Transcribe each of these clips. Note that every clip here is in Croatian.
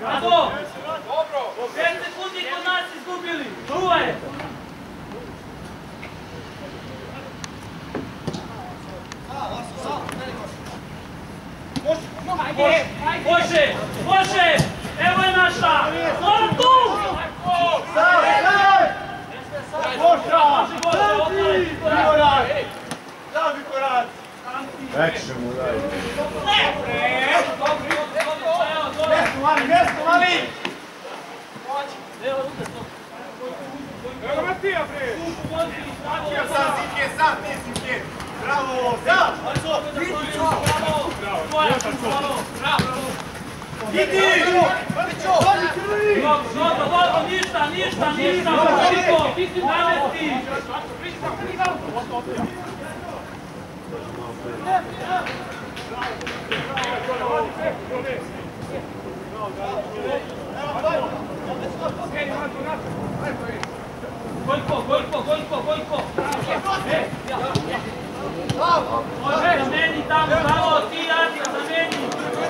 Bravo! 5 sekundi kod nas izgubili. Čuvaj! Može! Može! Evo je naša! Slova tu! Ekše mu daj. Mjesto, mali! Evo Matija, bre! Matija, sad, ti Simke! Bravo, sad! Idi! Dobro, ništa! Namesti! Gojko! Zameni tamo, bravo, ti Adija, zameni!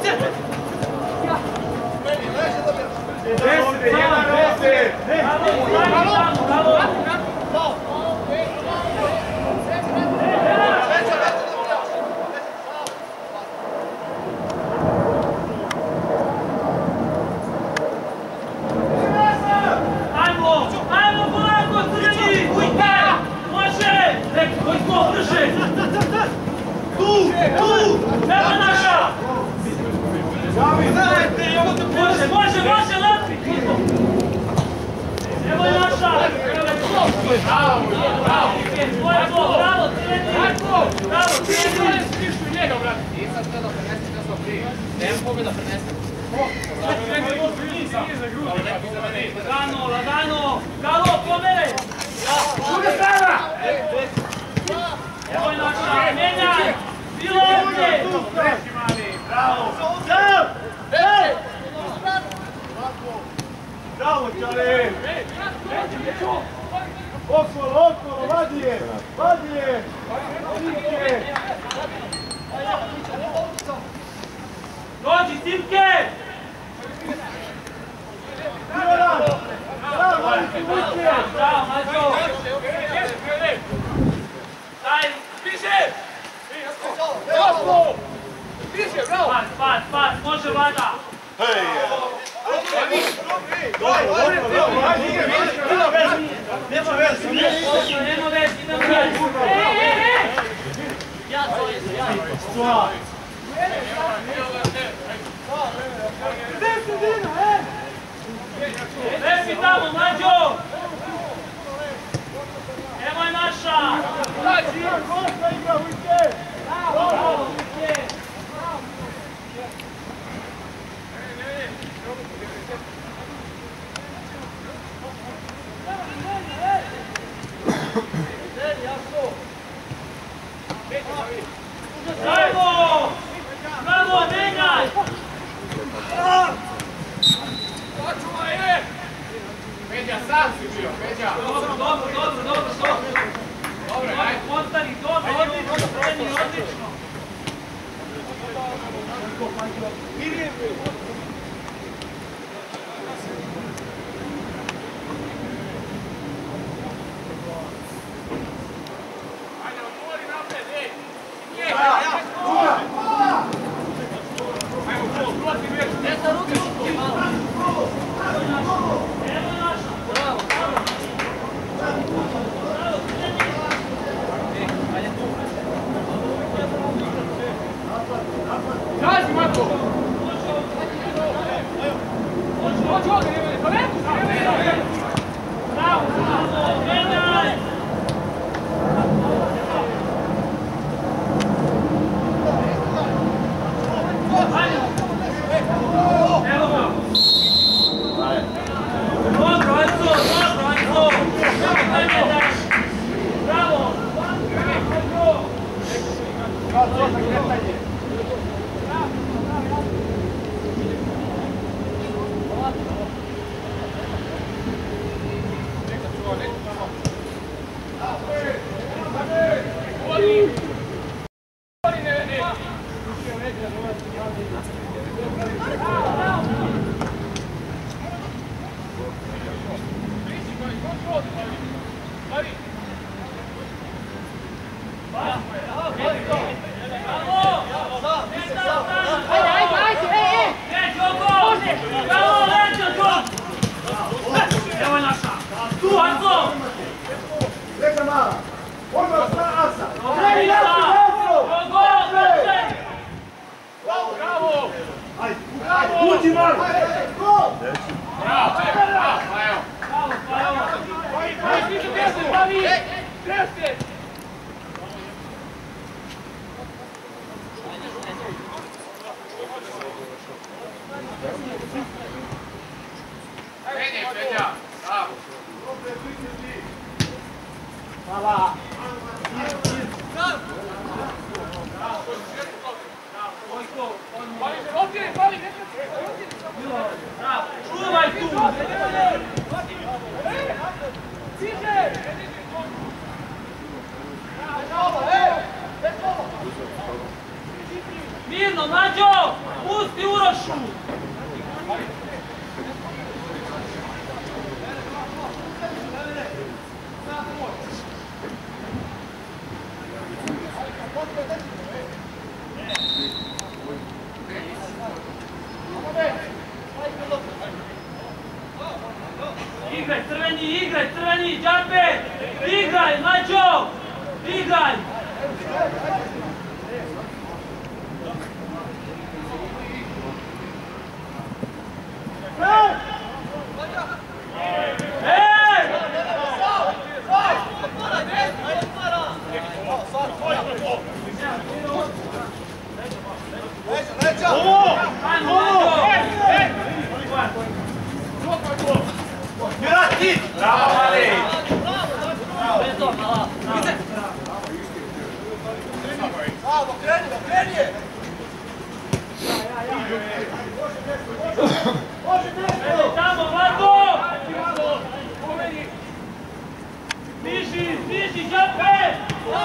Ajmo, polako, crveni! Može! Gojko, brže! Tu! Evo naša! Može, Lapi! Evo je naša! Bravo, crveni! Ništa njega, brate! Nisam htio da prenesem da smo prije. Nemam koga da prenesem. Lagano! Galo, pomere! Druga strana! Evo je naša! Menjaj! Bilo ovdje! Bravo! Bravo, Čale! Okolo, vadi je! Dođi, Simke! Bravo, Mađo! Daj! Piše, bravo! Pas, može Vlada! Nema veze, idemo dalje! Ja zovem! Lepi tamo, Mađo! Evo je naša! Bravo, Vujke! Bravo, menjaj! Peđa, sam si bio, Peđa! Dobro! Ostani, dobro, odlično! Ajde, odgovori napred, ej! Ajmo, prolati već! Desna ruke malo! Evo naša! Bravo! Kaži, Marko! Hoće ovdje, Bravo! Menjaj! Evo ga! Dobro, Anco! Kaj me daš? Bravo! Bravo! Čuvaj tu! Mirno, Mađo! Pusti Urošu! Igraj, crveni, džabe! Igraj, Mađo! Igraj! Bravo, Ali! Bravo, kreni je! Tamo, Vlado! Stiži, džabe!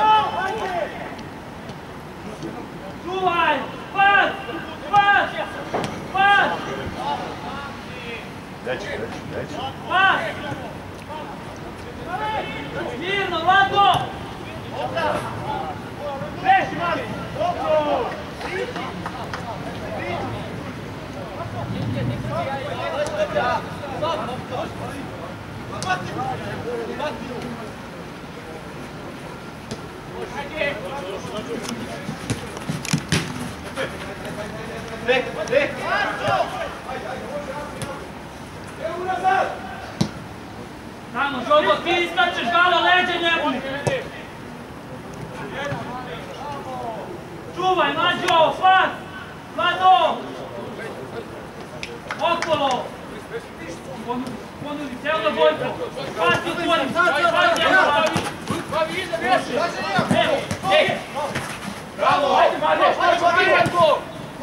Čuvaj! Pas! Reći. Pas! Mirno, Vlado! Reši, mali! Tamo, Žogo, ti iskačeš galo leđe njemu! Čuvaj, Mađo, pas! Vlado! Okolo! Ponudi, cijelo da Bojko! Pati otvorim! Pati, evo pravi! Evo! Bravo! Ajde, Marije! Ajde, gol!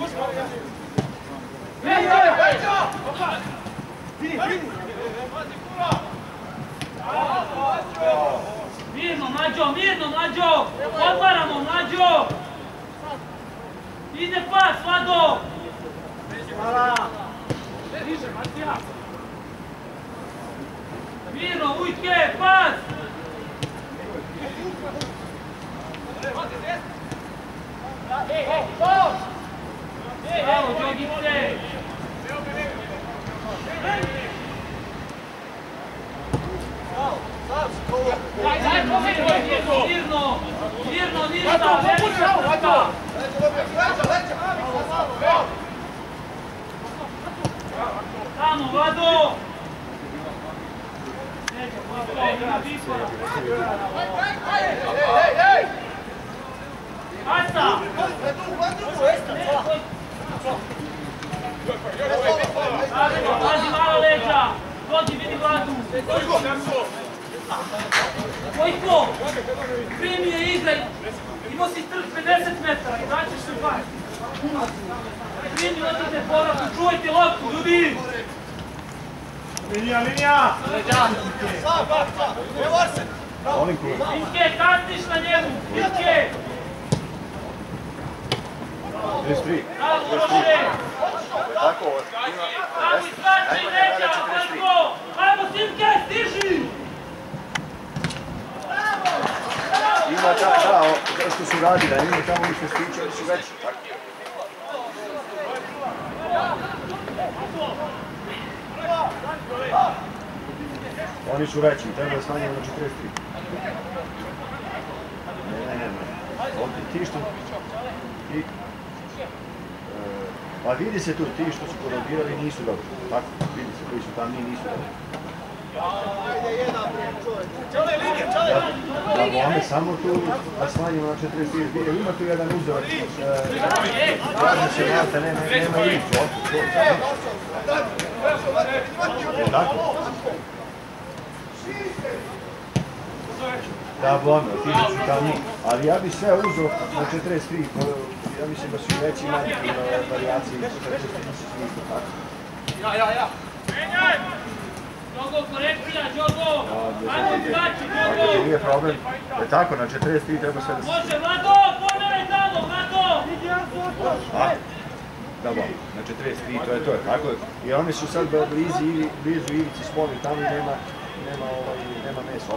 Mirno, Mađo! Otvaramo, Mađo! Ide pas, Vlado! Mirno, ujke, pas! Bravo, Đogice! Mirno, ništa, velika trka! Tamo, Vlado! Pasa! Pazi malo leđa! Dođi, vidi Vladu! Vojko! Primi je igraj! Imao si trk 50 metara i daćeš se par! Primi, odite povratno, čuvajte loptu, ljudi! Linija! Vinke, kasniš na njemu! Vinke! 33. Bravo, Uroše! Tako, Tamo iskači leđa, Vojko! Ajmo, Simke, stiži! Ima da, što su radi, da ima tamo što stiče, oni su veći. Oni su veći, treba da stanjamo na 43. Ovdje ti što... Pa vidi se tu, ti što su korobirali nisu dobri. Tako, vidi se, koji su tam nisu dobri. Da bome samo tu, da smanjimo na 42. Ima tu jedan uzorak. Kaže se Malta, nema Ilicu. Je tako? Da bome, ti su tam njih. Ali ja bi sve uzeo na 43. Ja mislim da su i veći manji varijacije. Ja. Jogo, korekcija, Jogo! Ajmo drugači, Jogo! Nije problem. Je tako, na 43 treba sve da se... Može, Vlado! Pomeraj tamo, Vlado! Da, na 43, to je tako. I oni su sad blizu Ivici Smoli, tamo nema mesa.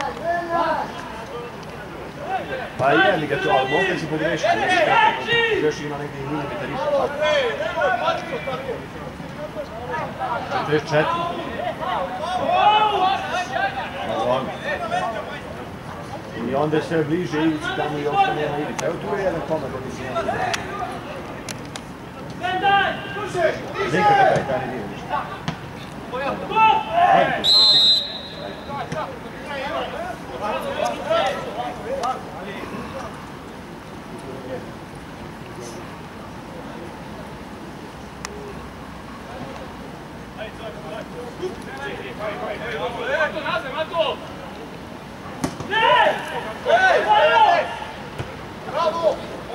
Pa je li ga to, ali mogli si pogrešiti. Još ima negdje i milimetar iša. 44. I onda je sve bliže Ivici tamo i uopšte nema Ivica. Evo tu je jedan komad da bi si nema. Nikada taj nije ništa. Ajde, Mato! Bravo!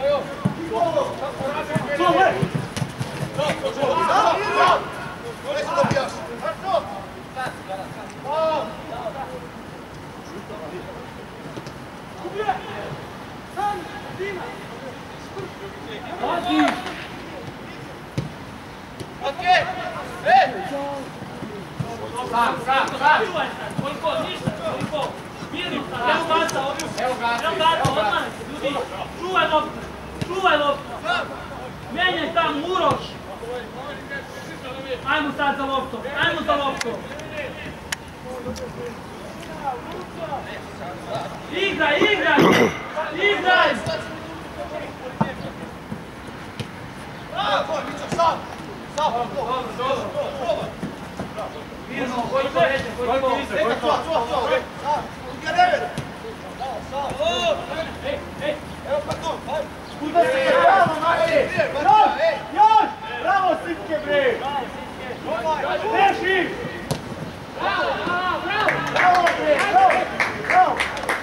Koliko, ništa, koliko. Mirno, evo gata, odmah, ljudi. Čuvaj loptu. Menjaj tamo, Uroš. Ajmo sad za loptom, Igraj! Mirno, koliko reće, koliko. Bravo, Sitke, bre! Reši! Bravo, bre! Bravo!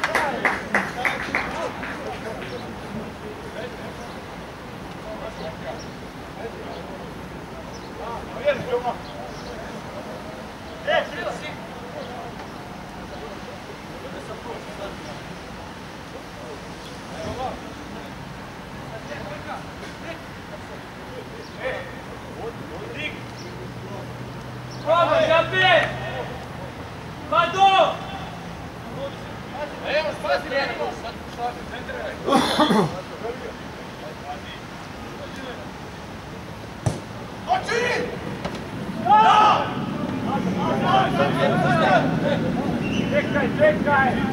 Probaj, Žape! Vado! Evo, spasi mene! Oči! Čekaj!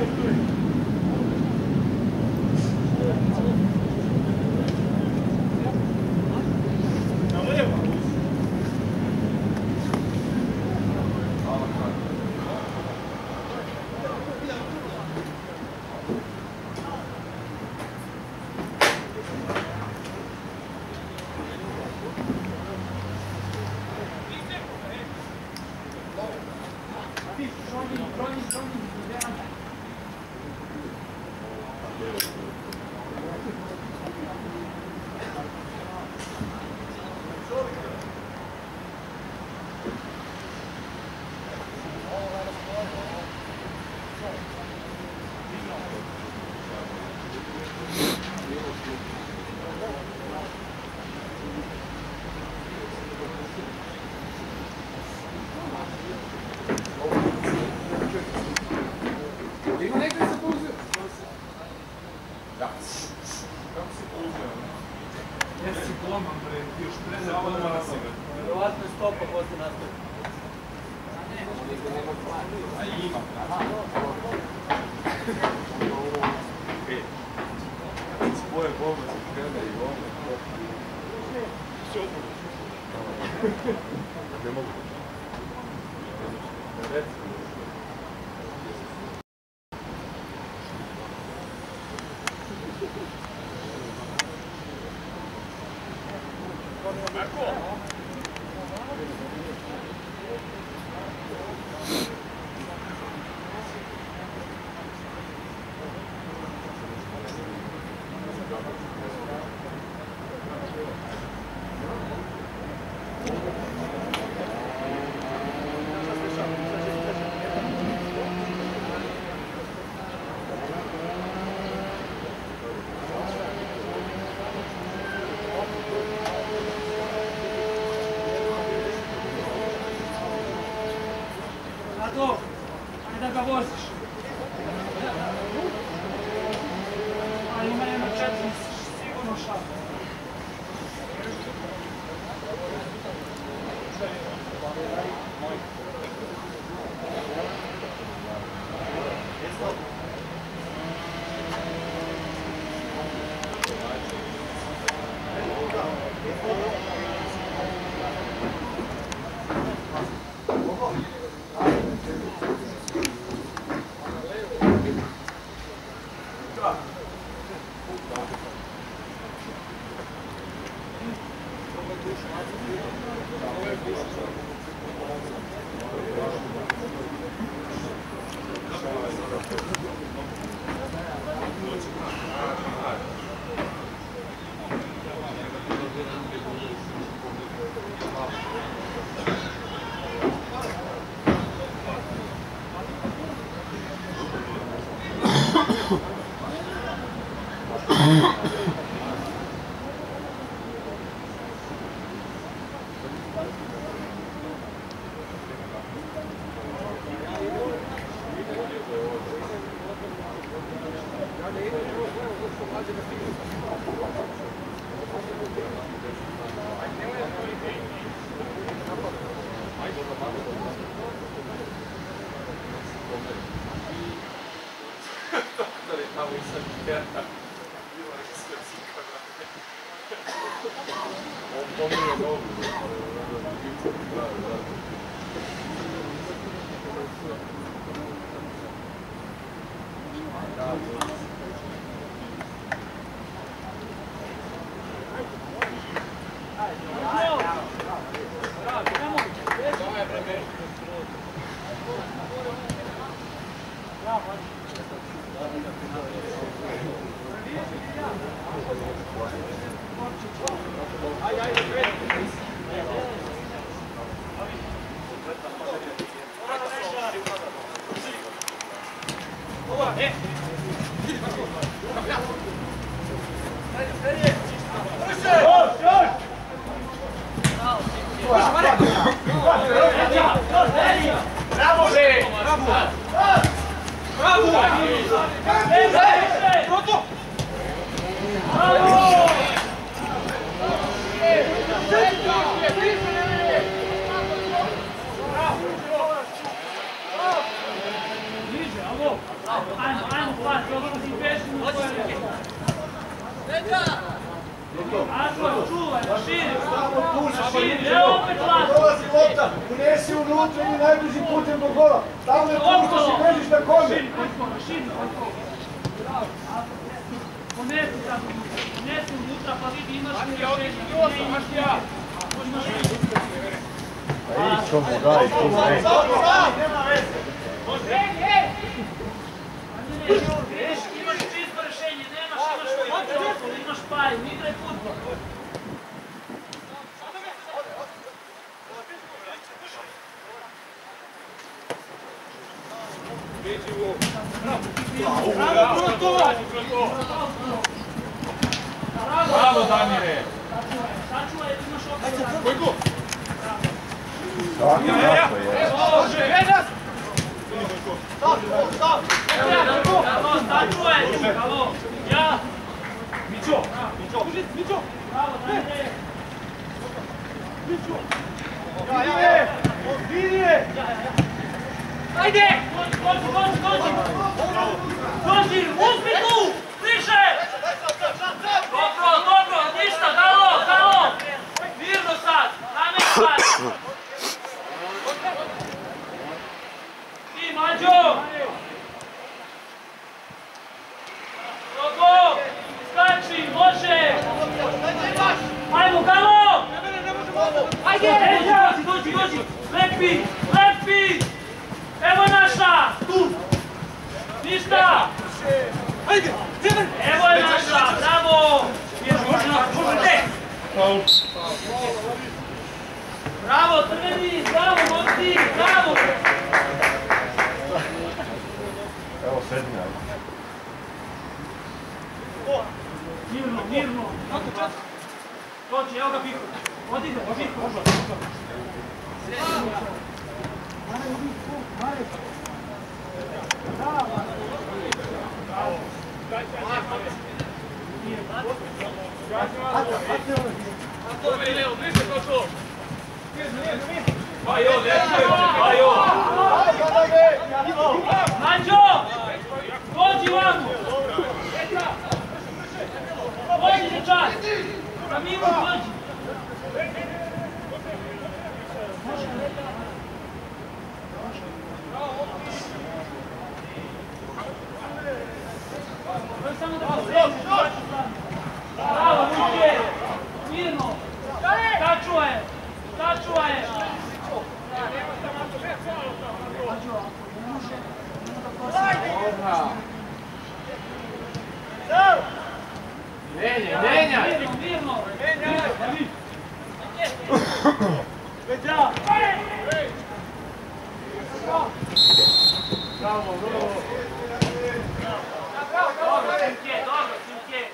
Vjerovatno je stopa posle nastavlja. A ima. Spoje bombe se krene i ovo. Ne mogu. Rado, ajde da ga voziš. A ima jedna 4, sigurno šapo. Dolazi lopta, unesi unutra i najbližim putem do gola. Tamo ne puštaš i bežiš na kome. Ponesi unutra pa vidi imaš mi rješenja. Imaš čisto rješenje, imaš paju, igraj futbol. Bravo, Damire! Sačuvaj, imaš opet. Sačuvaj, halo! Ja! Mićo! Bravo, Damire! Ja! Vidi je! Ajde! Dođi! Dođi, uzmi tu! Bliže! Dobro, ništa, dalo! Mirno sad, nameštaj! Ti, Mađo! Dobro! Skači, može! Ajmo, Galo! Ajde! Dođi! Lepi! Evo je naša! Tu! Ništa! Ajde! Evo je naša! Bravo! Možete! Bravo, crveni! Bravo, momci! Bravo! Evo srednja. Mirno! Dođi, evo ga Biko! Odi ga, Biko! Mađo! Dođi vamo! Dođi dečak! Na mimo dođi! Samo da posrećiš, bravo, Luke! Mirno! Stačuva je! Mirno! Dobro, Simke!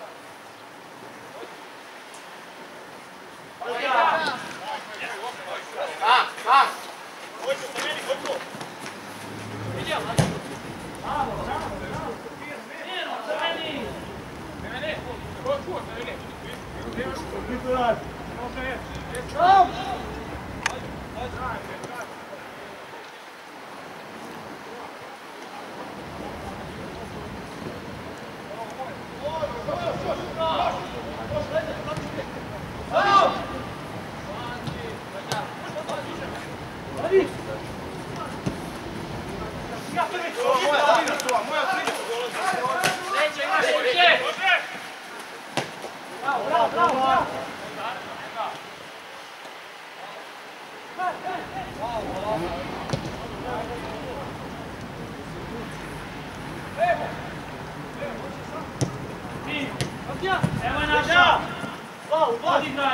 Evo je naša! Odigraj!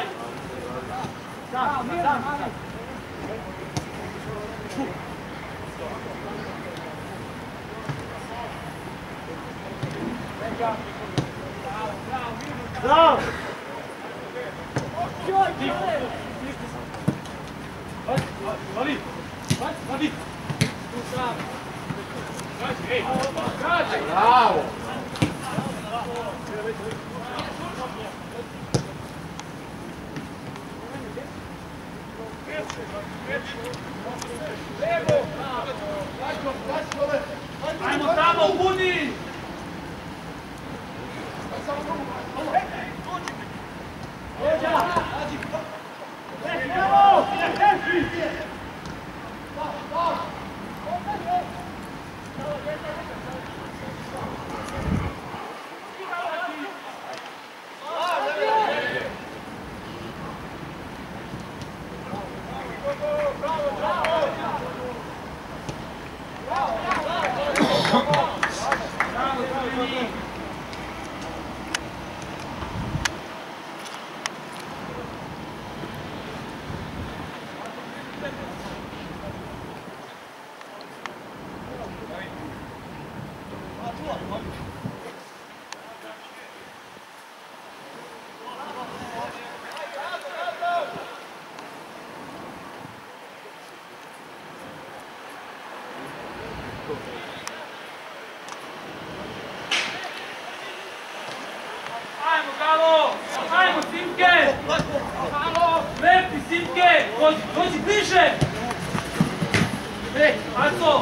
Bravo! Vadi! Bravo! Ajmo tamo, budi! Ajmo, Galo! Ajmo, Simke! Lepi, Simke! Dođi bliže! Aco!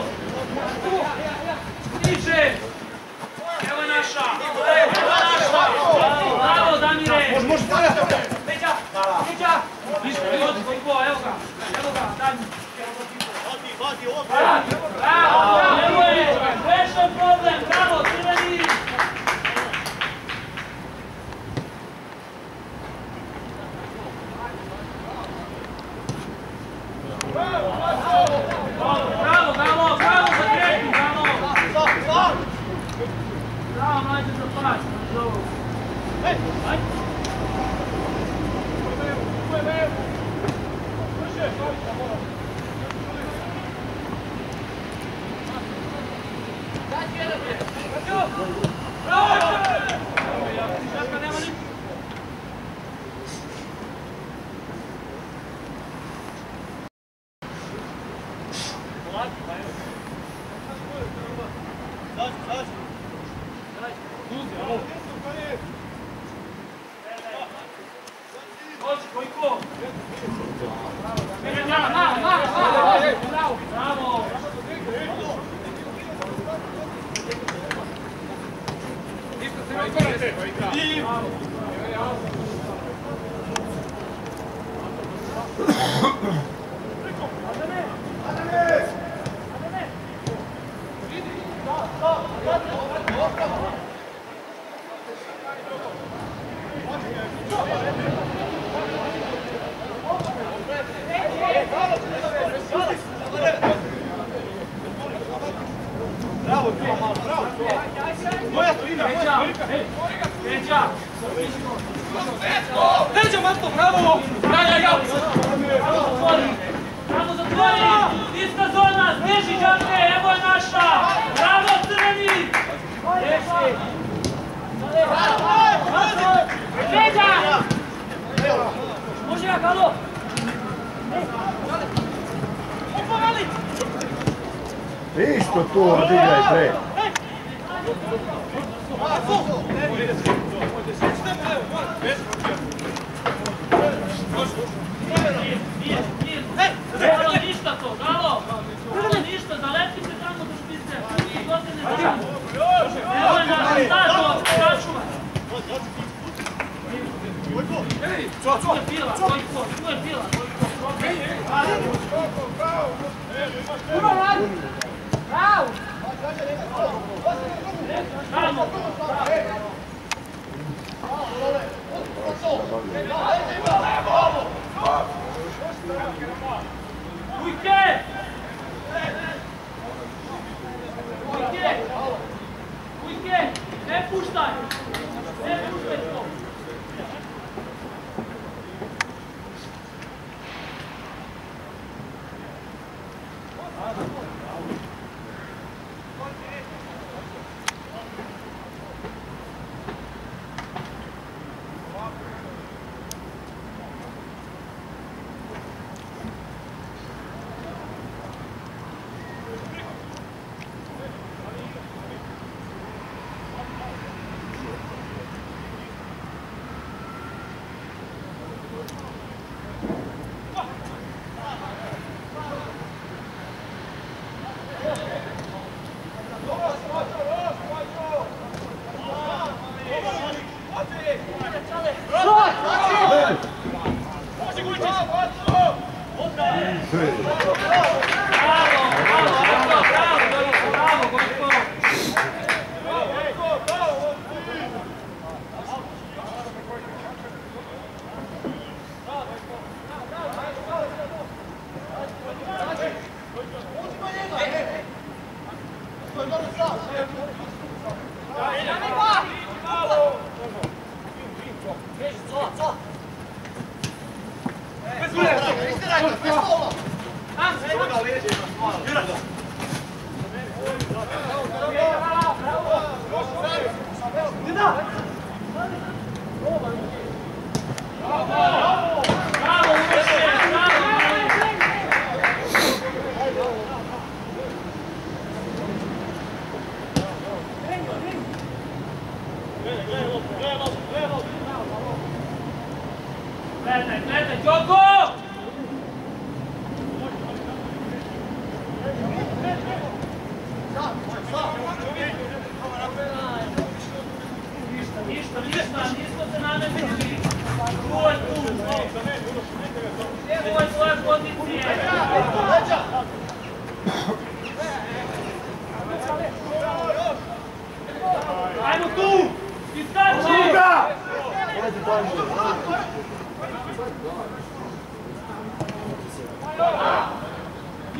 Bravo, nemoj, rešen problem, bravo, crveni! Bravo, bravo za treći, bravo! Bravo, mlađe za pas, bravo! Isto tu odigraj pre. Ništa to, bravo! Ništa, zalepite tamo do špice. Nemoj na stato, sačuvaj. Tu je pila, tu je pila. Bravo! Ujke! Ne puštaj! Ne puštaj to! Gledaj, Đoko!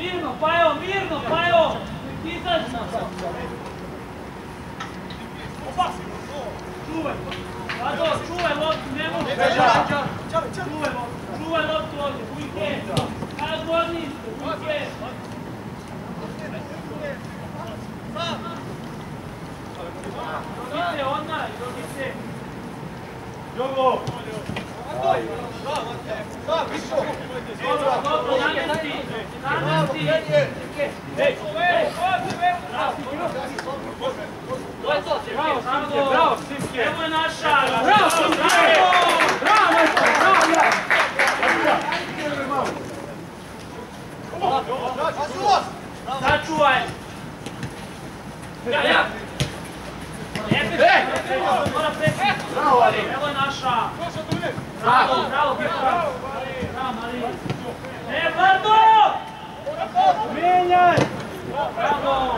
Mirno, Pajo, mirno, Pajo! Izađi! Čuvaj! Lado, čuvaj loptu, ne može! Čuvaj loptu ovdje, ujke! Najodgovorniji ste, ujke! Rodite onaj, rodite! Jogo! Dobro, namesti! Namesti! Bravo, Simke! Evo je naša! Bravo, Simke! Bravo! Sačuvaj! Ja! Evo je naša! Bravo, bravo, bravo! Marija! Vlado! Menjaj! Bravo!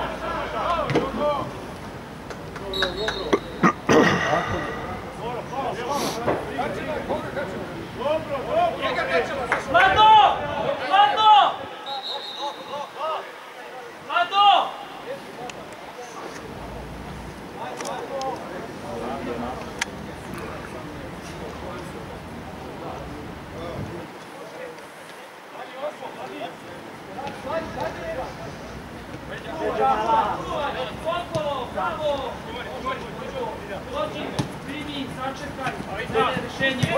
Vlado! Vlado! Vlado! Bravo! Dođi, primi, sačekaj, dajte rješenje.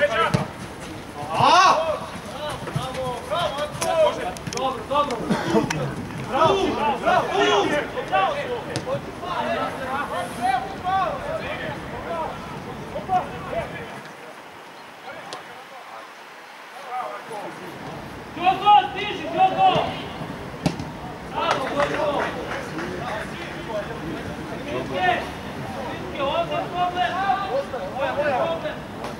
Dobro, dobro. Bravo, bravo, Djogo, stiži, Djogo! Bravo, Djogo! Simke, ovdje je problem! Ovdje je problem!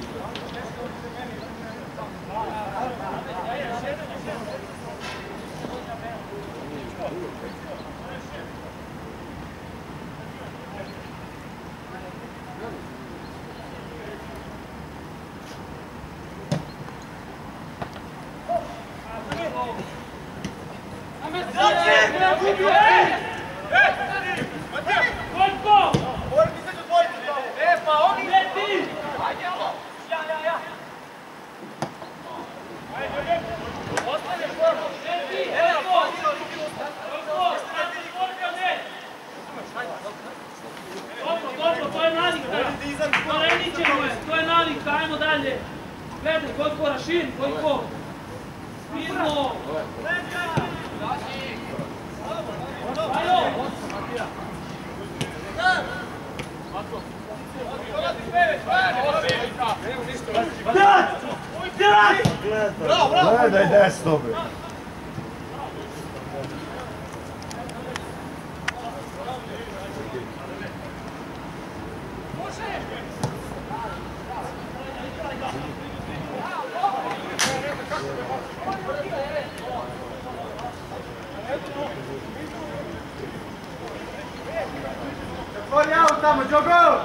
Dobro, to je navika. Poredit ćemo je, to je navika, ajmo dalje. Gledaj, Gojko, raširi, Gojko. Mirno. Ajo. Gledaj desno, bre. Otvori aut tamo, Djogo!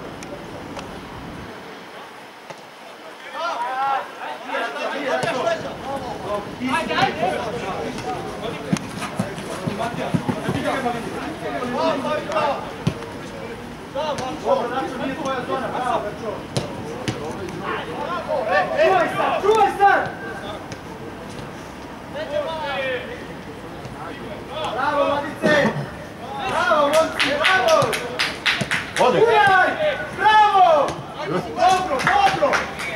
Čuvaj sad! Bravo, Vladice! Bravo, momci, bravo! Ode! Ujaj! Bravo! Dobro, dobro!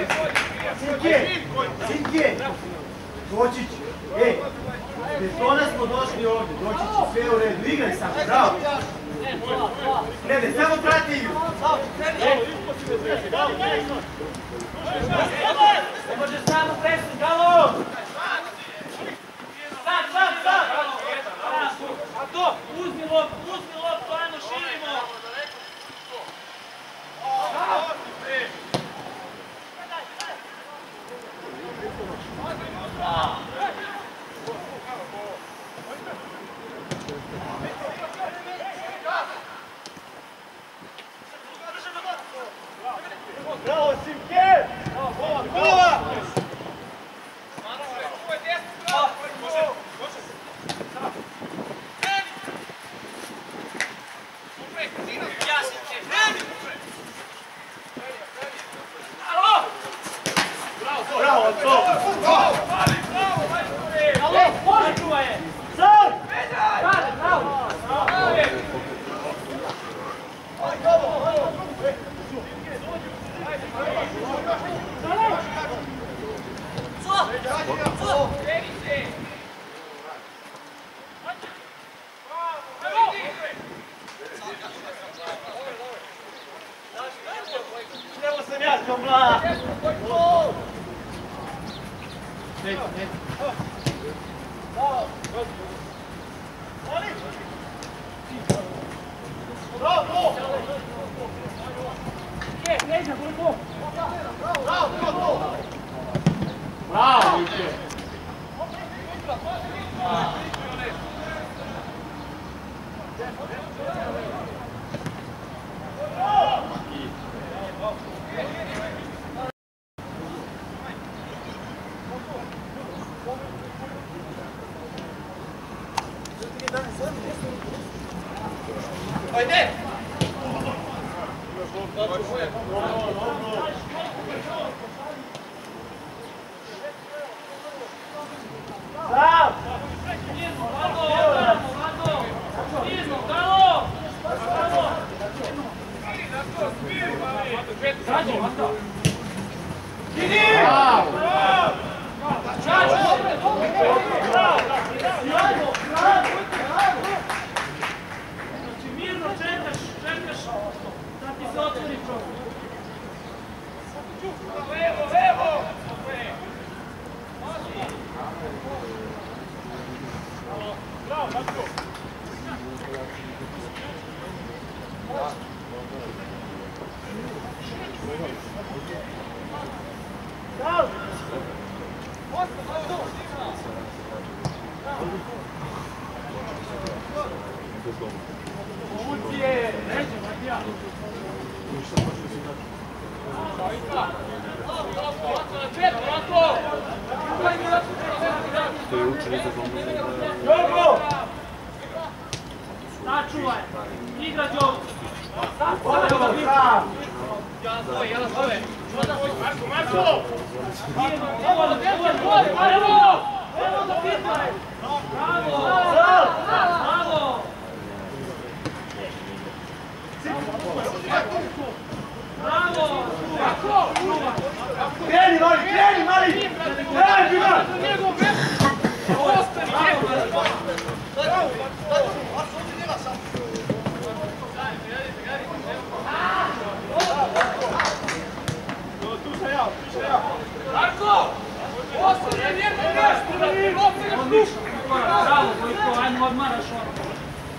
Sinke! Doći će! Ej! Bez tona smo došli ovdje, doći će sve u redu, igraj samo, bravo! Gledaj, samo prati igru! Ne može samo presni, galo! Sad! Uzmi loptu, ajmo, širimo! Bravo, Simke! Gova! Bravo, Ike! Ajde! Mirno čekaš da ti se otvori prostor. Sačuvaj, igra Đovu. Jedan svoje. Evo da pitaj. Bravo! Bravo! Bravo! Kreni, Mali, kreni, Mali! Kreni, Biga! Marko! Ostane, jedno nešto! Bravo, Vojko, ajmo odmaraš ono.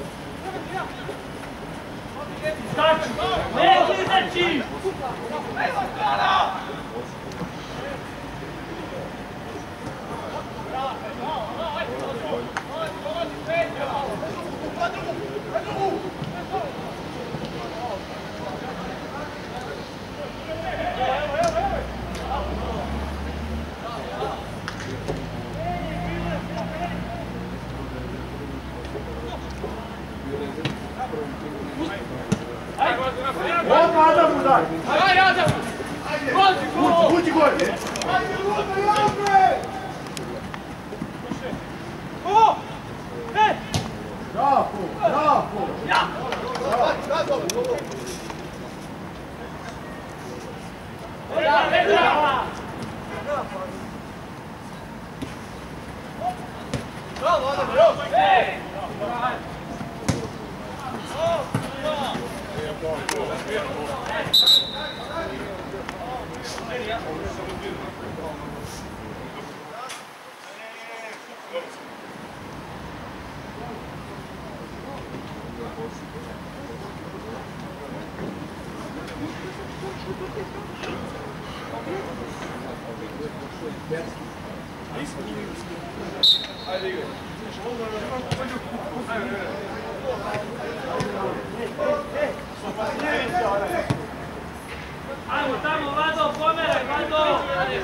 Skači! Neki izaći! Opa, Adam udar! Ajde, Adam! Kući gol! Bravo, bravo! Bravo, Adam, bravo! Ajmo tamo, Vlado, pomeraj, Vlado!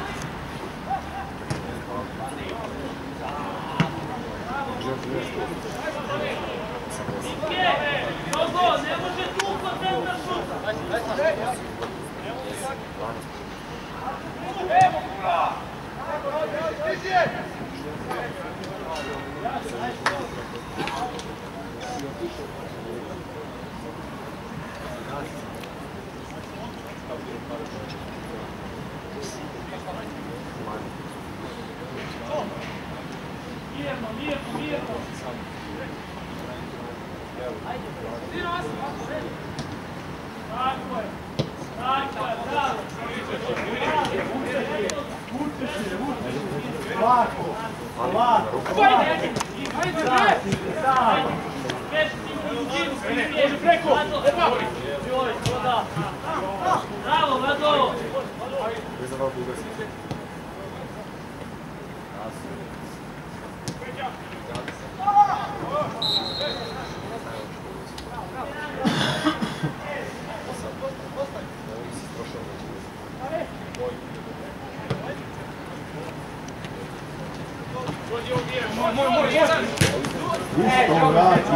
Ike, Jogo, ne može tu kod centra šuta! Mirno, mirno, mirno! Tako je, bravo! Lako, lako! Bravo, Vlado! Isto vrati.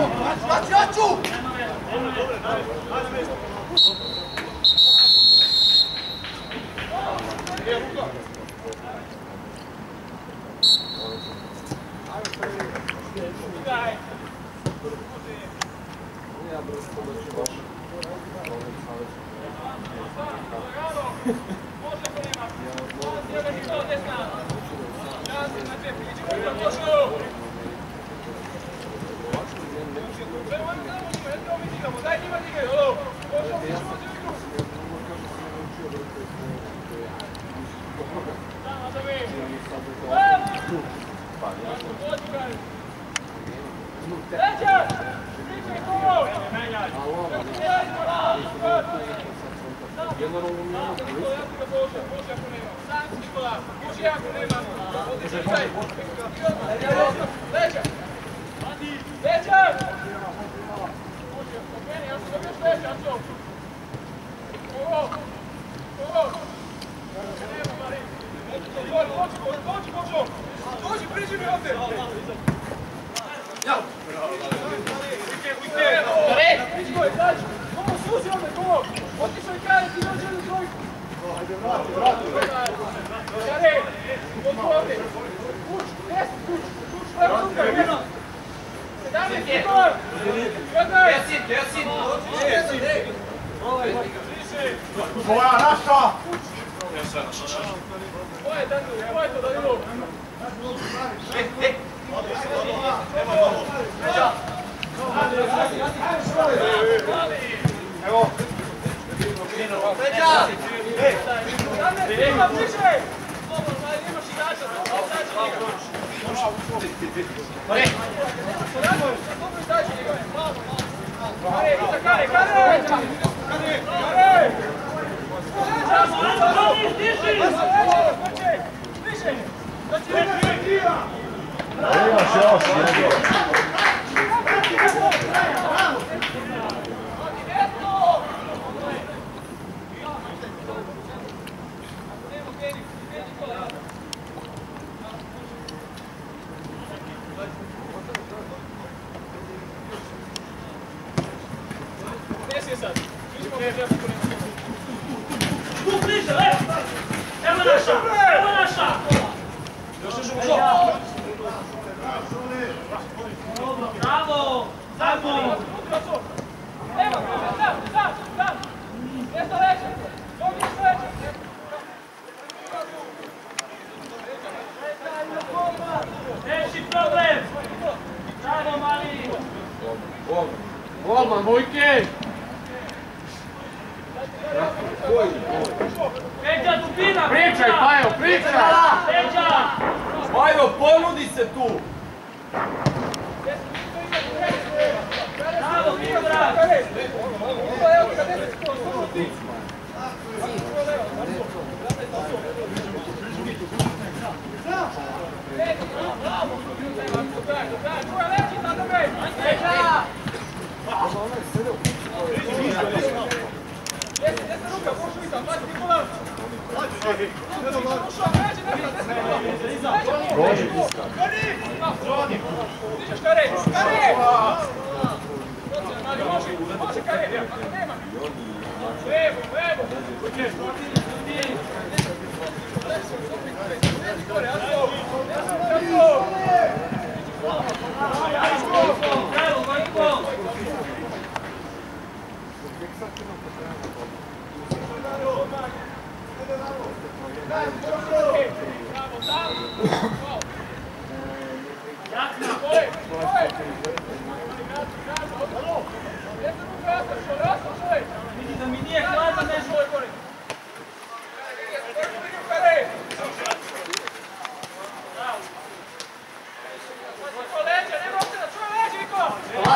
Moja naša! Evo! Imaš još jedno. Tu bliže, evo! Evo naša! Evo naša! Bravo! Bravo! Reši problem! Bravo, mali! Golman, Vujke! Peđa, dubina! Pričaj, Pajo, pričaj! Peđa! Pajo, ponudi se tu! Bravo, Miodrag! Vidi da mi nije hladno nešto. Bravo.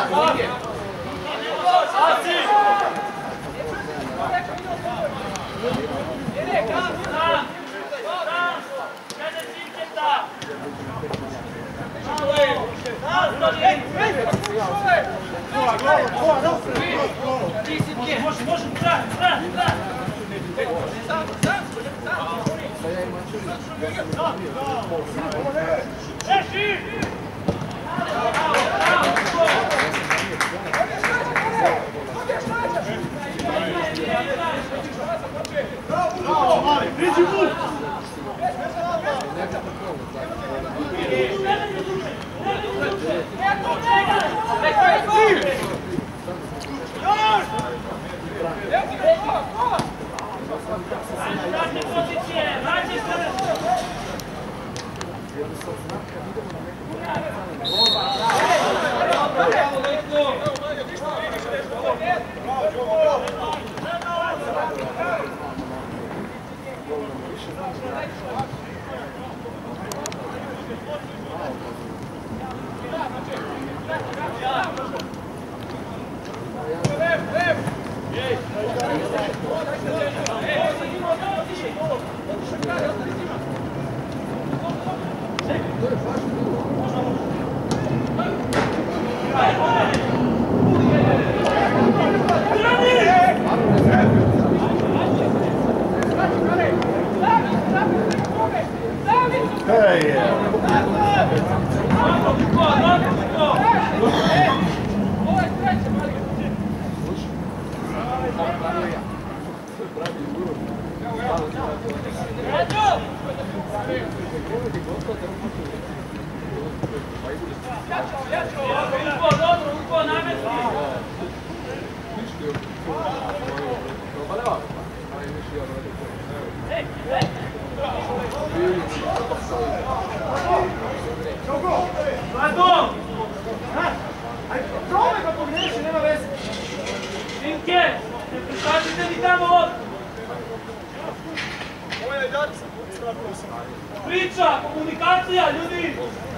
Priča, komunikacija, ljudi!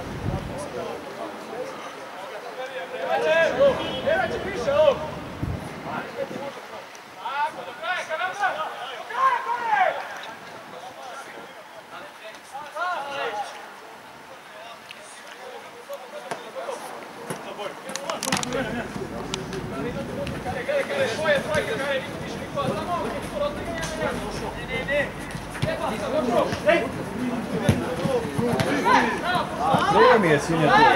Dobro mi je sinja tu.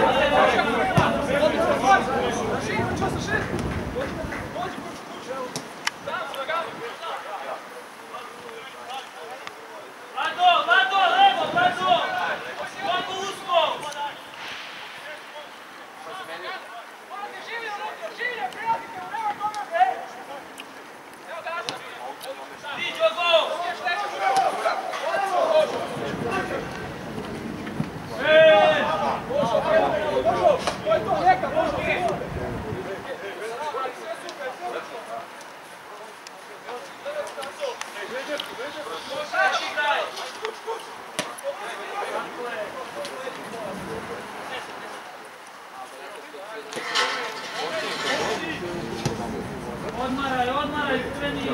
Odmaraj, kreni!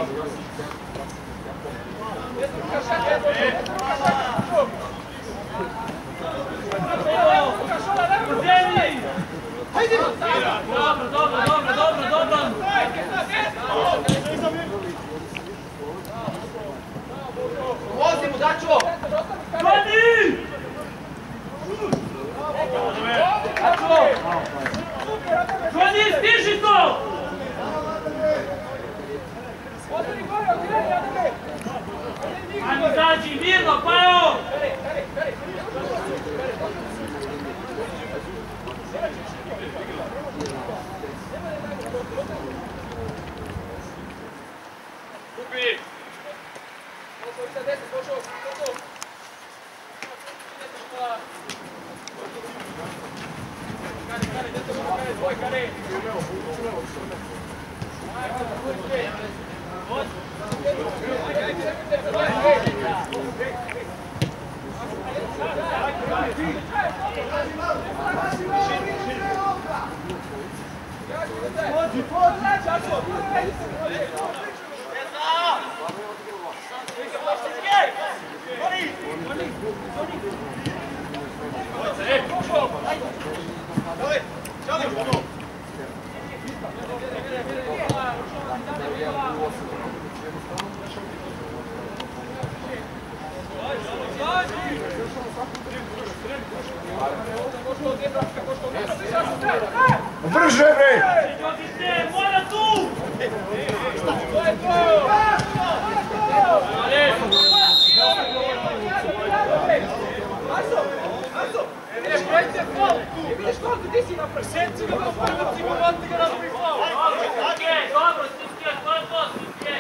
Dobro! Vozimo, Dačo! Kreni! Kreni, stiži to! Ajmo zađi, mirno, pa evo! Kupi! Brže, bre! Mora tu! Vidiš koliko ti si na presenci, da ga upravo ti povati ga na drugi faul. Dobro, Srpske, to je to, Srpske.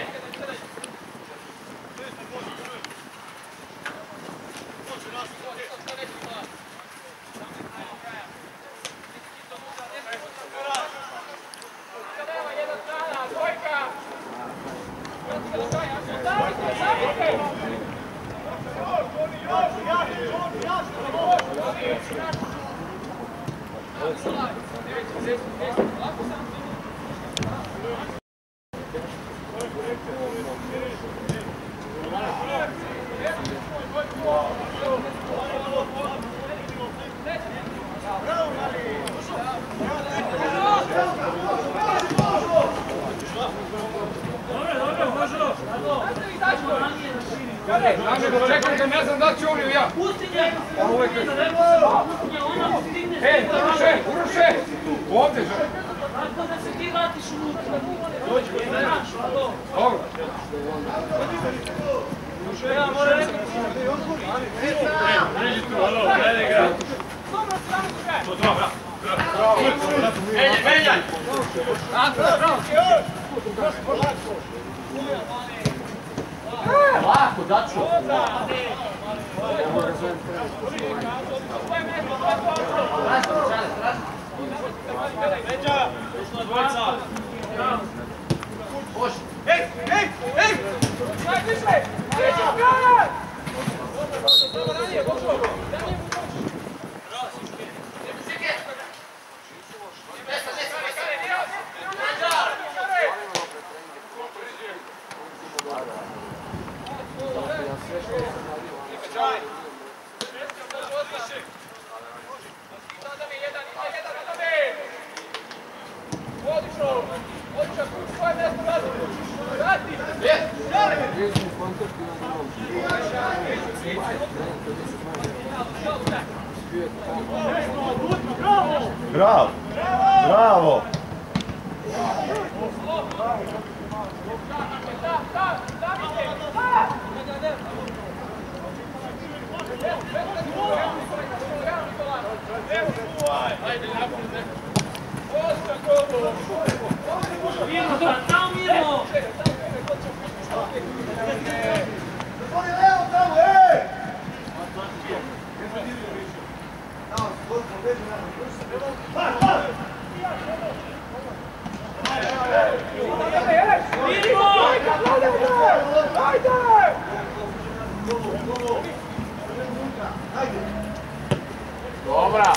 Čekaj ga, ne znam da će on ili ja. Pusti njega, ona stigne Ej, Uroše! Ovdje žele. tako da se ti vratiš unutra. Dođi, ne znaš, alo. Dobro. Ja moram nekako... Priđi tu, alo, gledaj ga. To dobro, bravo. Menjaj! Lako, daću. Bravo! Bravo! Mirno, tamo Mirno! Dobra.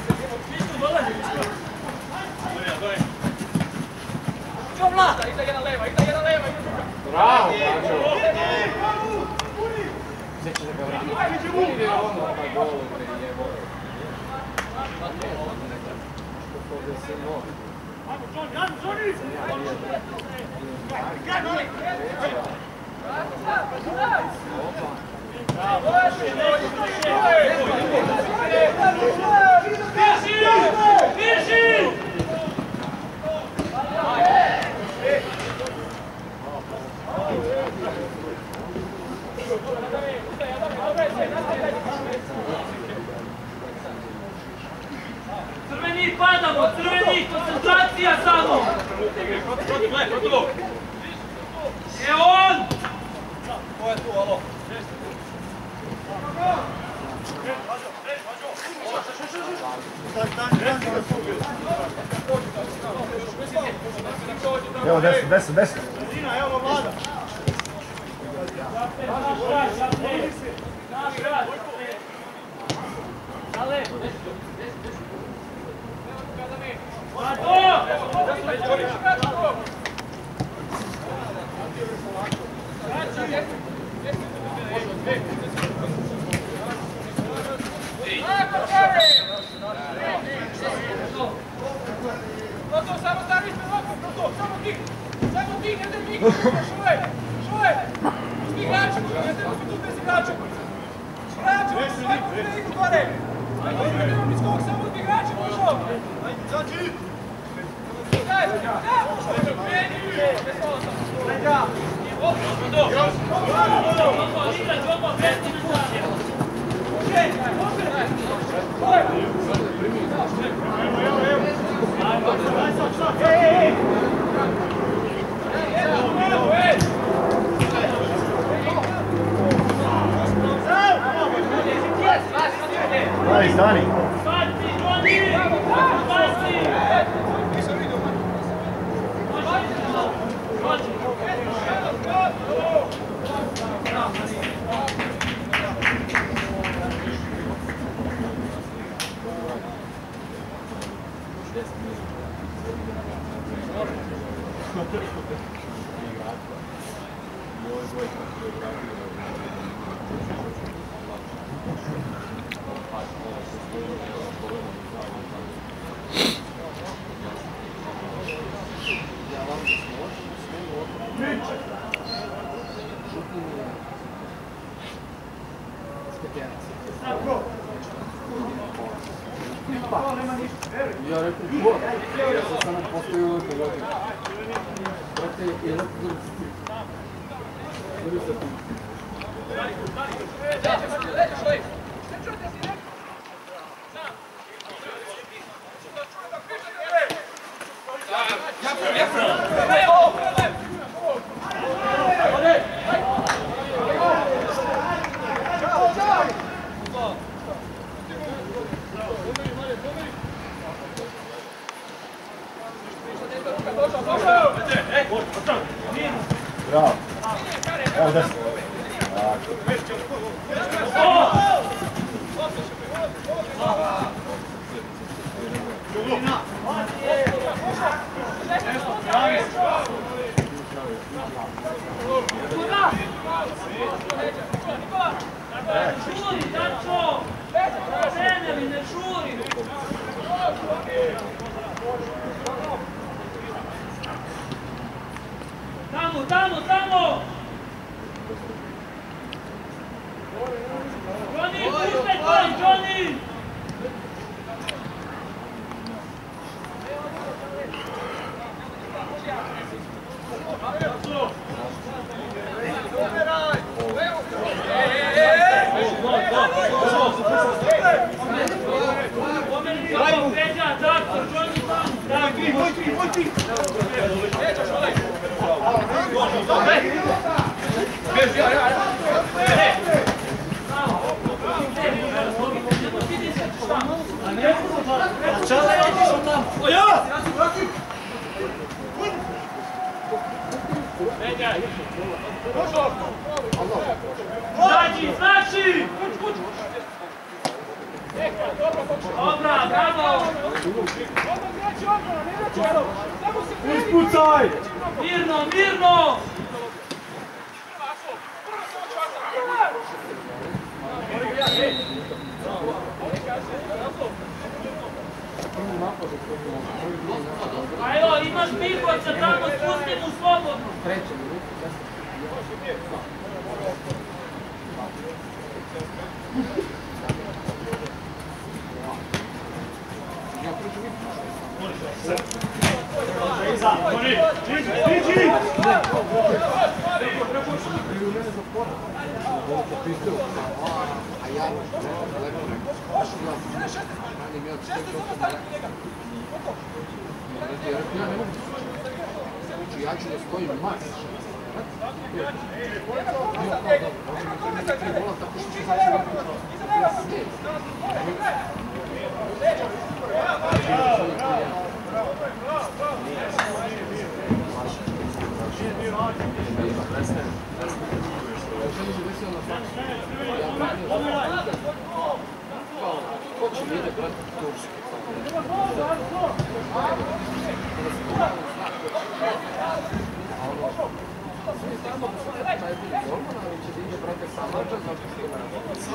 Bravo, Crveni padamo, crveni, koncentracija samo! Evo on! Ko je tu, alo? Evo, desno. Evo Vlada. Proto, samo staviš me ovako, Proto, samo ti, ne da niko, šuvaj, uzmi igrača, ne treba biti tu bez igrača. Igrača, svako ne igu gore. Ne treba biti skog, samo uzmi igrača, ušao. Zađi. Daj, ušao. Bez toga. Leđa. Proto. Daj, stani! Ja rekao, gol. Ja sam samo postavio ovo pogodio. Brate, je rekao da se ti. Bravo! Evo desno. Šuri, Dačo! Treneri, ne šuri! Tamo! Johnny, puštaj tvoj, Johnny! Znači! Dobra, bravo! Ispucaj! Mirno! A evo, imaš Bigoća tamo, spusti mu slobodno. Ja ću da stojim maks.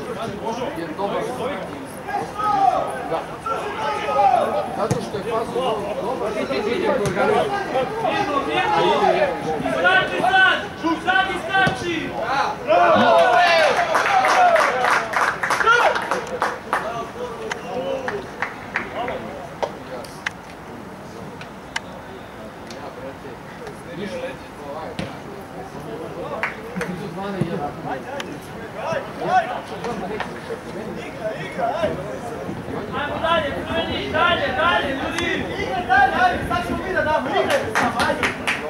Zato što je fazu Iskači sad! Sad iskači! Ajmo dalje, kreni, dalje, ljudi! Dalje, sad ćemo mi da damo, igrajte sam, ajde!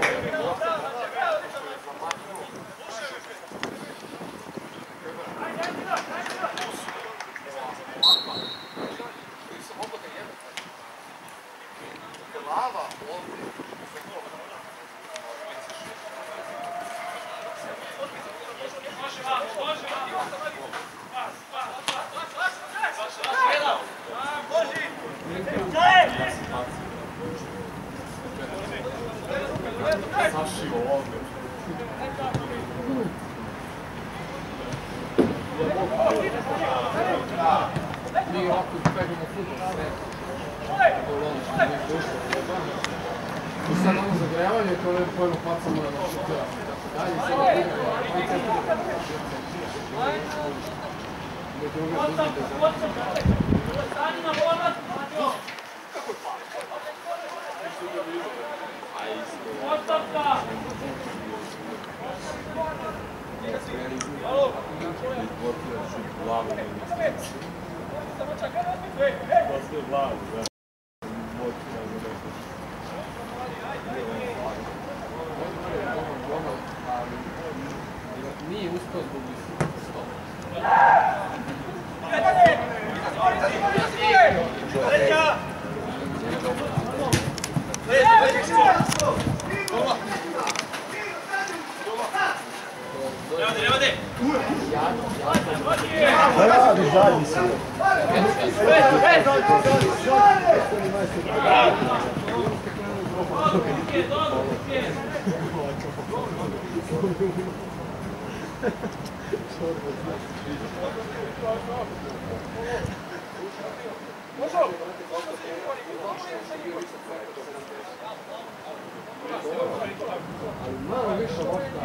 Mi ovako pegnemo futbol, sve. I sad ono zagrevanje, to je pojmo pacamo na šutera. Dalje se ne Stani na volat, Mađo! Ostavka! Nije uspio zbog stopa. Radi zadnji si. Ali malo više lopta,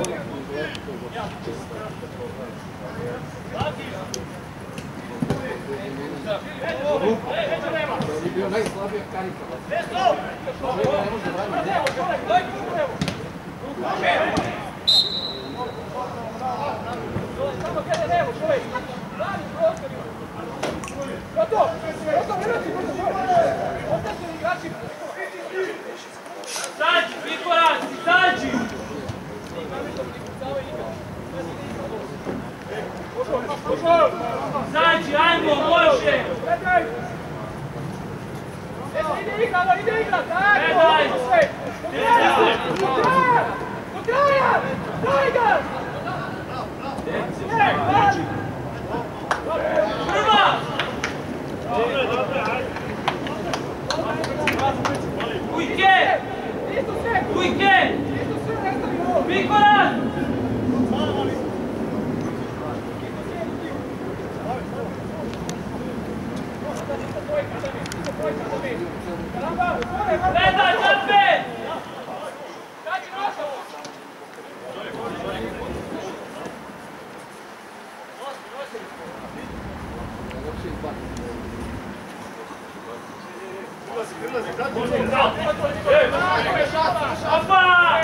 on je bio najslabija karika. Ne može da brani. Izađi, Vikorac, izađi! Izađi, ajmo, može! Ide igra, tako! Daj! Do kraja! Daj ga! Prva! Ujke! Ujke! Vikorac! Gledaj, Čape! Opa!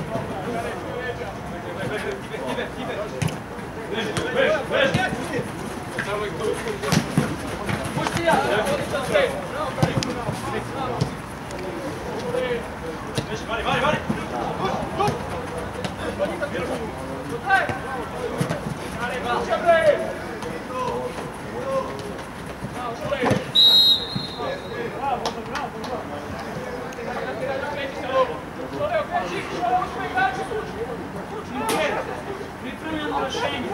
Pripremljeno rešenje,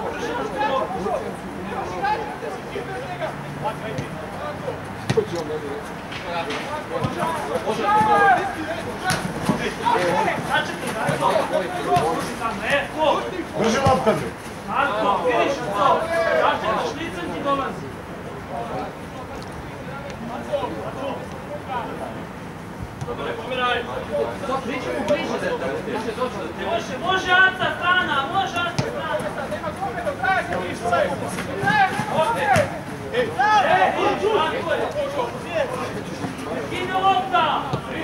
Drži lopta mi. Marko, vidiš to? Začetaš, licem ti dolazi. Može Anca strana, može Anca strana. Ide lopta!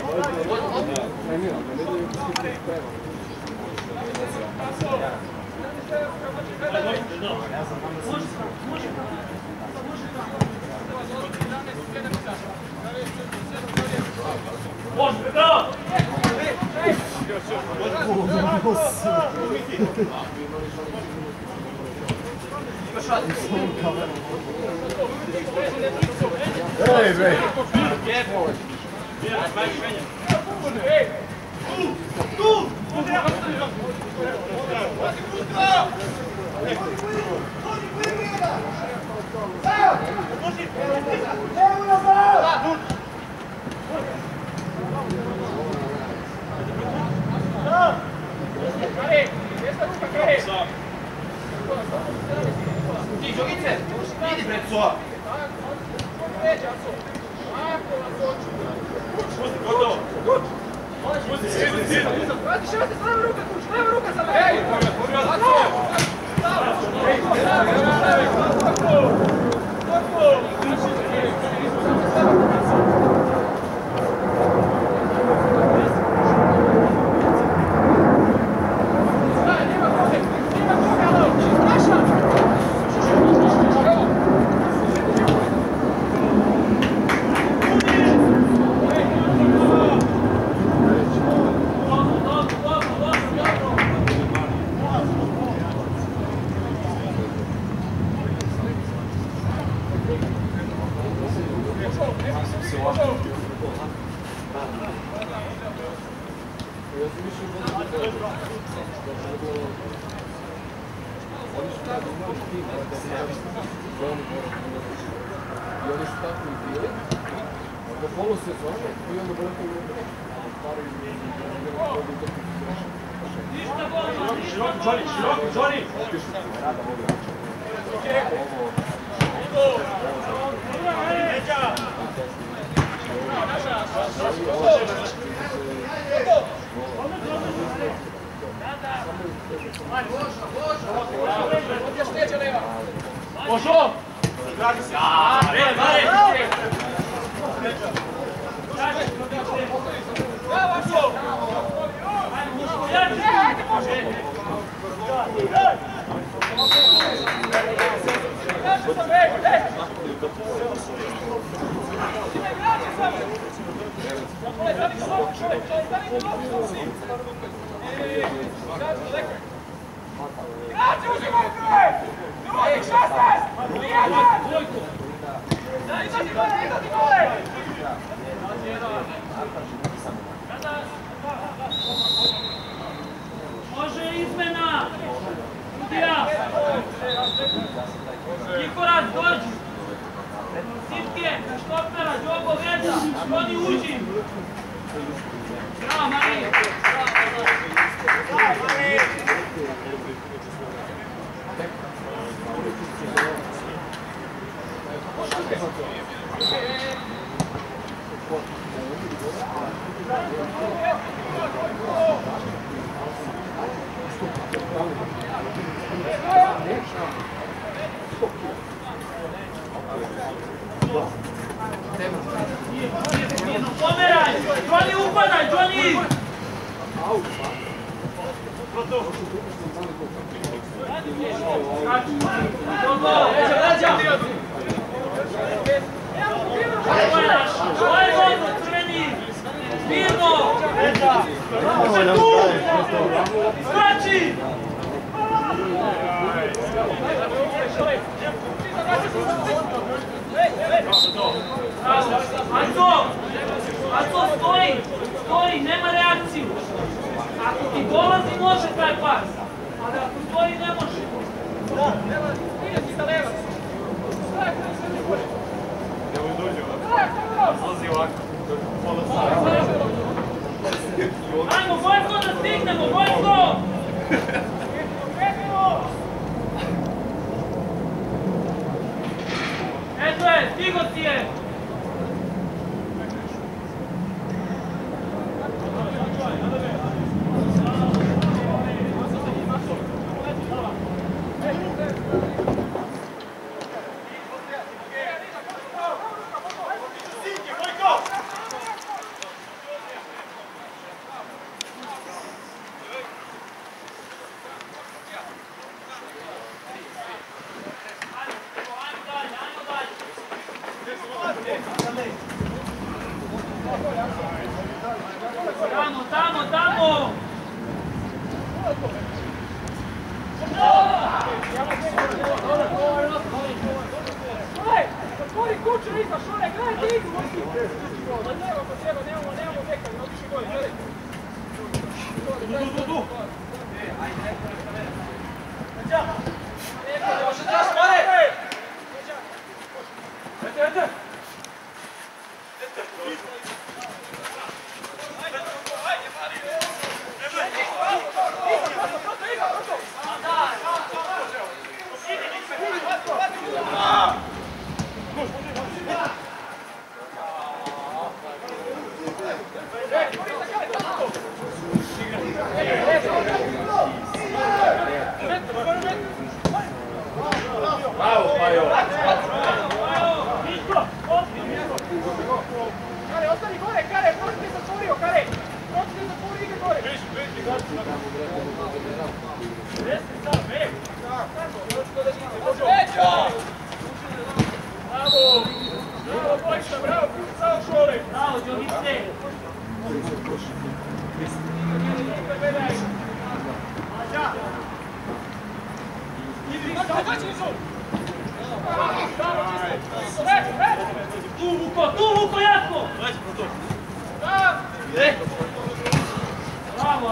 Može, bravo! Ej, bre! Ti, Đogice, idi pred soa. I oni su tako i bili, do polusezone i onda brate Johnny! Pošao! Može izmena! Udija! Nikoraz, dođi! Sitke, štopera, Đobo, Veza, oni uđi! Bravo, Mari! Bravo, Mari! Pomeraj! Johnny, upadaj! Johnny! Ovo je godno, crveni! Mirno! Se tu! Skači! Anco, stoji, nema reakciju. Ako ti dolazi, može taj pas. Ali ako stoji, ne može. Ajmo, Vojko, da stignemo, Vojko! Eto je, stigo ti je! Tamo! Šulej, otvori kuću iza, Šulej, gledaj ti idu! Nemamo potreba, nemamo veka, ne otiši gore, gledaj. Du! Može da špare! Ajde! Bravo, Pajo! Kare, ostani gore, Kare, proći ti zatvorio, Kare! Proći ti zatvorio, ide gore! Bravo! Bravo, Bojša, bravo, pucao Šole! Bravo, Đogice! Tu, Vuko, Jatko! Bravo,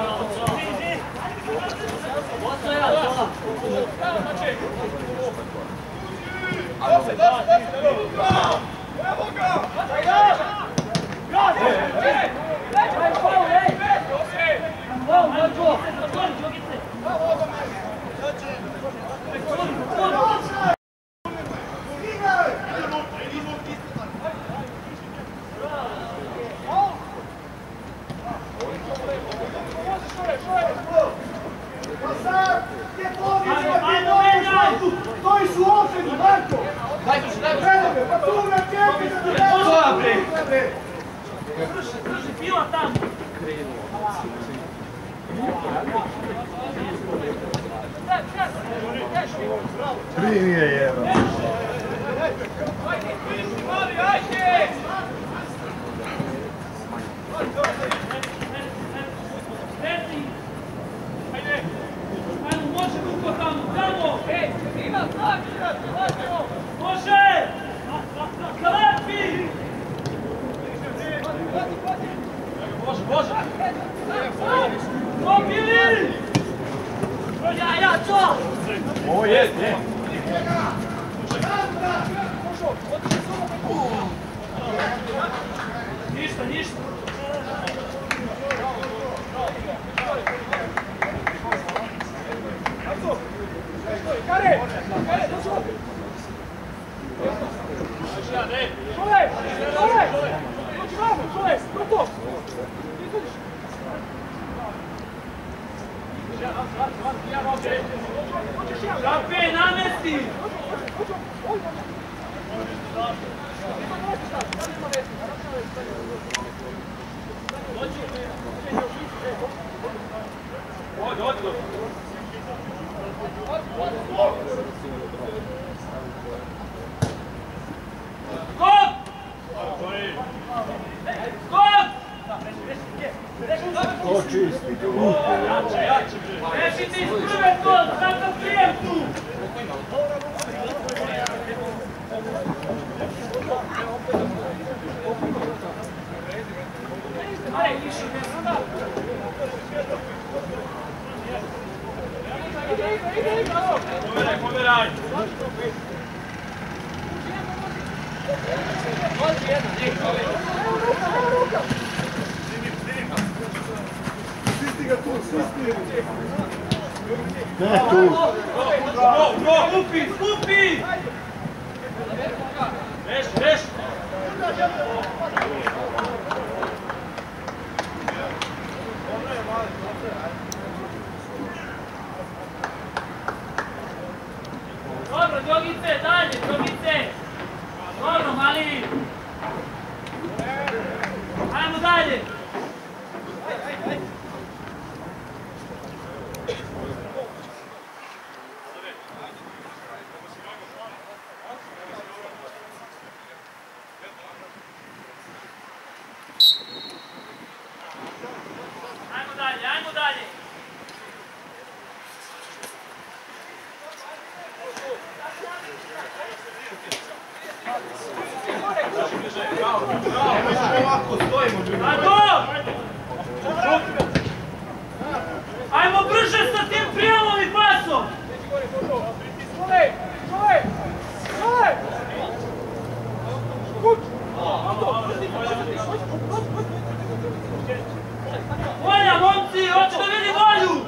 Drži pila tamo! Primi je jeba! Ajde! Ajmo, može Vuko tamo! Ima, Može! Zalepi! Može! Pobili! Ja, to! Ovo je! Ništa! Kare, došlo! Šulej! Šulej, gotovo! Kape, namesti! To čisti, Rešite iz prve gol, sad sam prijem tu! Pomeraj! Ne tu! Skupi! Reš! Dobro, Đogice, dalje, Đogice! Dobro, mali! Ajmo dalje! Volja, momci, hoću da vidi volju!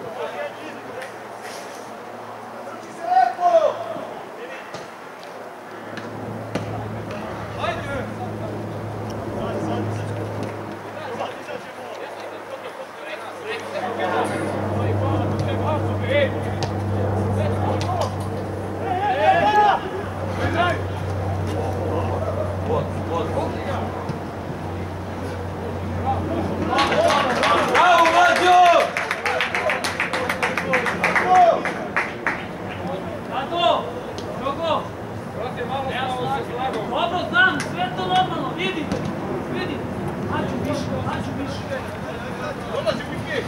Dobro, znam, sve to normalno, vidi, vidi. Hađu više. Dolazi u pike.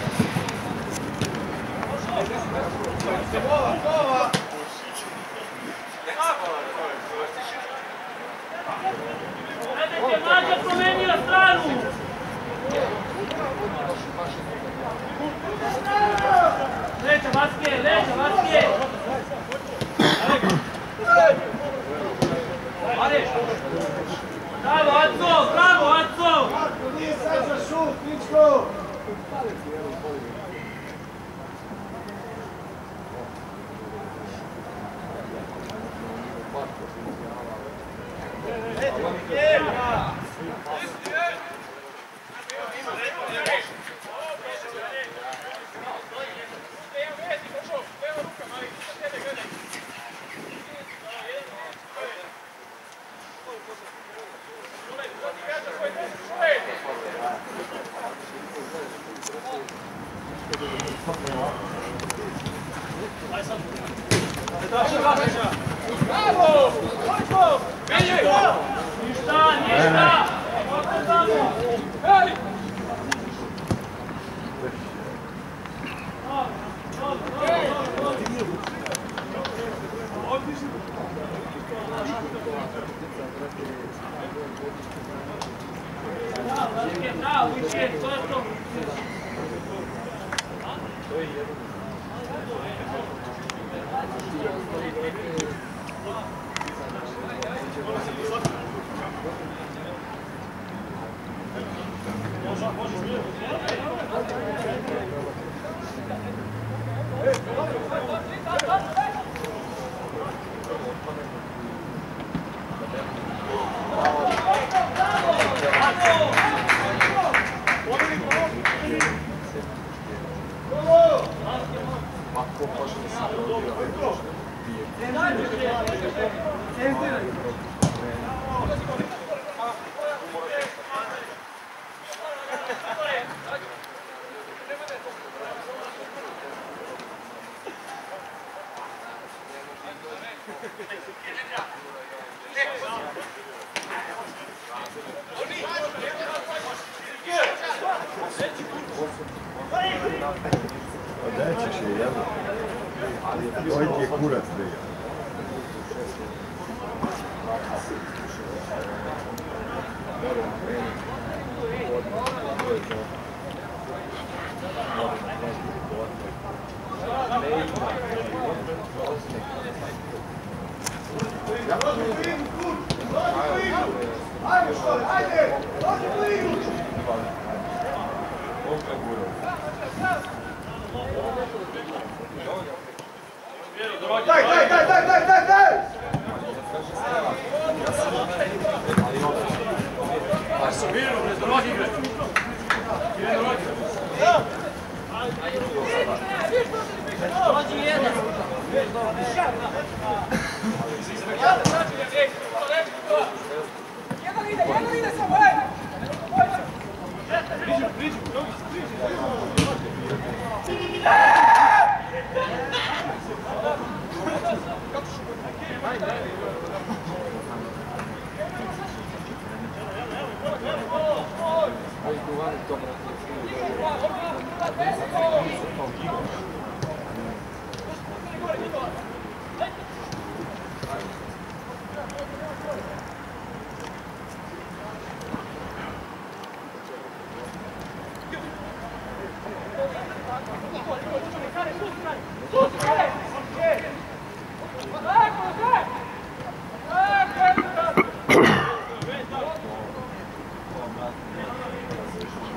Gledajte, Mađa promenio stranu. Leđa, Vaske. Bravo, Aco! Nije sad za šut, Pičko! Bravo! Hajko! Ništa! Bravo, to je to. Nećeš je, jel? Ovaj ti je kurac, briga. Daj! Jedan ide samo, ej!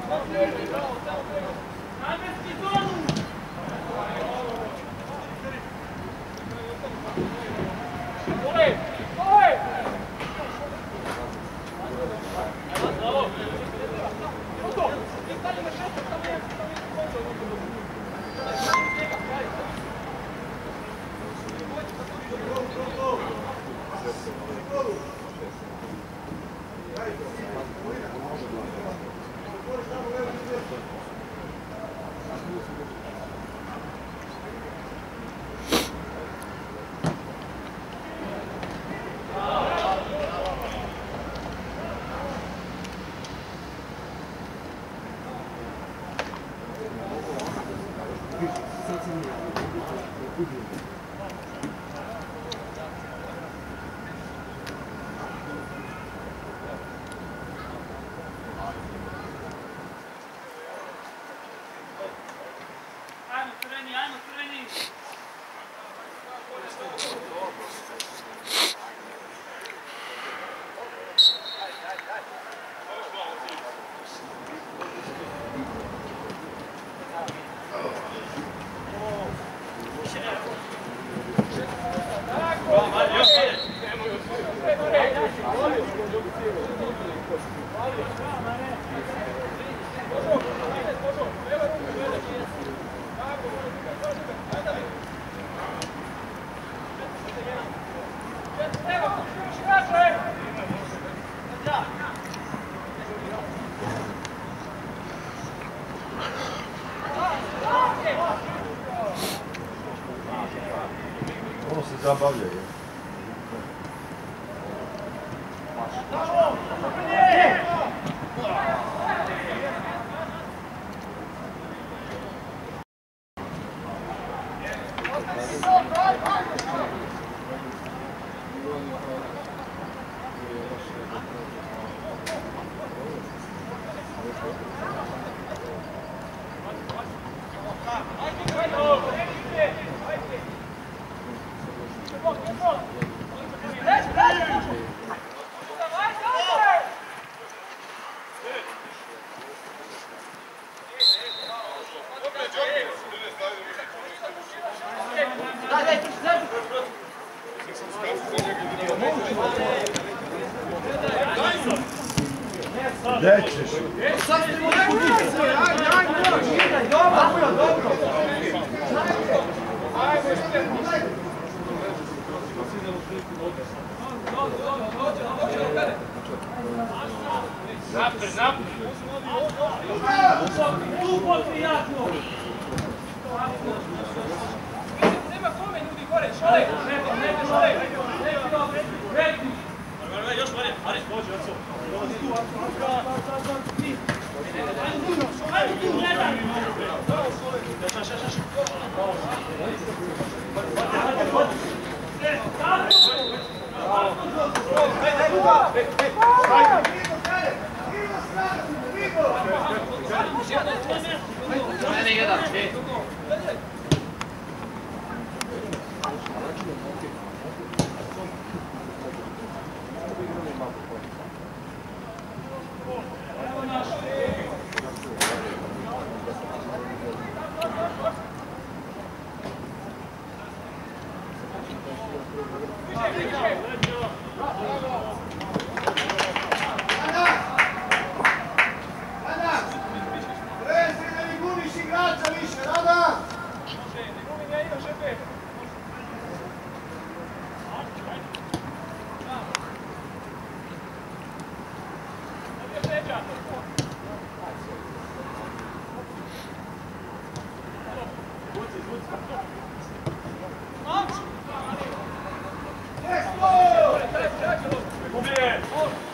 Namjenski zonu! Ajmo crveni! Ono se zabavljaju. Gdje ćeš? Sad ste mu nekako sve, ajde, dobro. Napred, napred. Tupo prijatno! Nema kome, ljudi, gore, šalej. Još Marija, Marija, dođi, Arso. Dolazi tu, Arso. Ajde tu, gledaj! Mene jedan, dvije. Pobije!